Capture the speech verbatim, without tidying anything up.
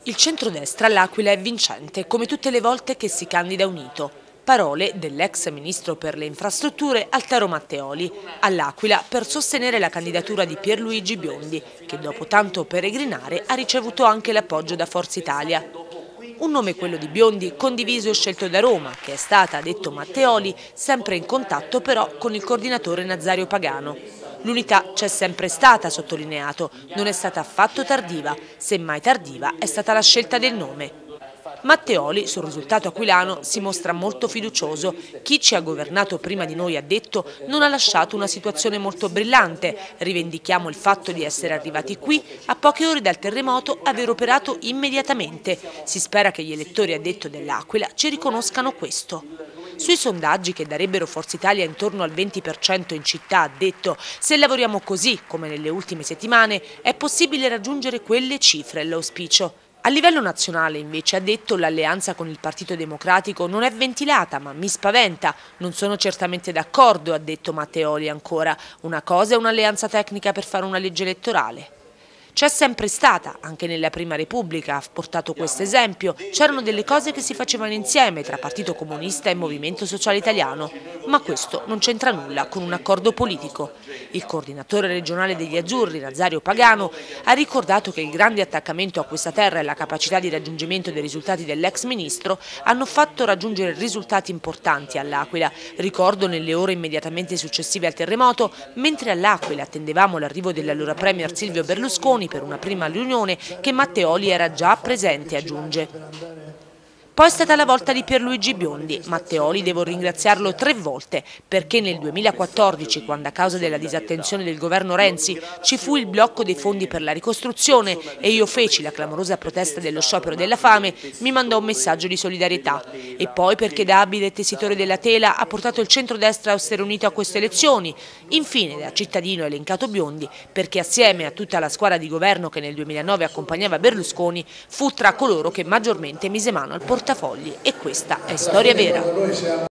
Il centrodestra all'Aquila è vincente, come tutte le volte che si candida unito. Parole dell'ex ministro per le infrastrutture Altero Matteoli all'Aquila per sostenere la candidatura di Pierluigi Biondi, che dopo tanto peregrinare ha ricevuto anche l'appoggio da Forza Italia. Un nome, quello di Biondi, condiviso e scelto da Roma, che è stata, ha detto Matteoli, sempre in contatto però con il coordinatore Nazario Pagano. L'unità c'è sempre stata, ha sottolineato, non è stata affatto tardiva, semmai tardiva è stata la scelta del nome. Matteoli, sul risultato aquilano, si mostra molto fiducioso. Chi ci ha governato prima di noi, ha detto, non ha lasciato una situazione molto brillante. Rivendichiamo il fatto di essere arrivati qui, a poche ore dal terremoto, aver operato immediatamente. Si spera che gli elettori, ha detto, dell'Aquila ci riconoscano questo. Sui sondaggi che darebbero Forza Italia intorno al venti per cento in città, ha detto, se lavoriamo così, come nelle ultime settimane, è possibile raggiungere quelle cifre, l'auspicio. A livello nazionale, invece, ha detto, l'alleanza con il Partito Democratico non è ventilata, ma mi spaventa. Non sono certamente d'accordo, ha detto Matteoli ancora. Una cosa è un'alleanza tecnica per fare una legge elettorale. C'è sempre stata, anche nella Prima Repubblica, ha portato questo esempio, c'erano delle cose che si facevano insieme tra Partito Comunista e Movimento Sociale Italiano, ma questo non c'entra nulla con un accordo politico. Il coordinatore regionale degli Azzurri, Nazario Pagano, ha ricordato che il grande attaccamento a questa terra e la capacità di raggiungimento dei risultati dell'ex ministro hanno fatto raggiungere risultati importanti all'Aquila. Ricordo nelle ore immediatamente successive al terremoto, mentre all'Aquila attendevamo l'arrivo dell'allora premier Silvio Berlusconi per una prima riunione, che Matteoli era già presente, aggiunge. Poi è stata la volta di Pierluigi Biondi. Matteoli devo ringraziarlo tre volte, perché nel duemilaquattordici, quando a causa della disattenzione del governo Renzi ci fu il blocco dei fondi per la ricostruzione e io feci la clamorosa protesta dello sciopero della fame, mi mandò un messaggio di solidarietà. E poi perché da abile tessitore della tela ha portato il centrodestra a essere unito a queste elezioni. Infine da cittadino ha elencato Biondi, perché assieme a tutta la squadra di governo che nel duemilanove accompagnava Berlusconi, fu tra coloro che maggiormente mise mano al portafogli, e questa è storia vera.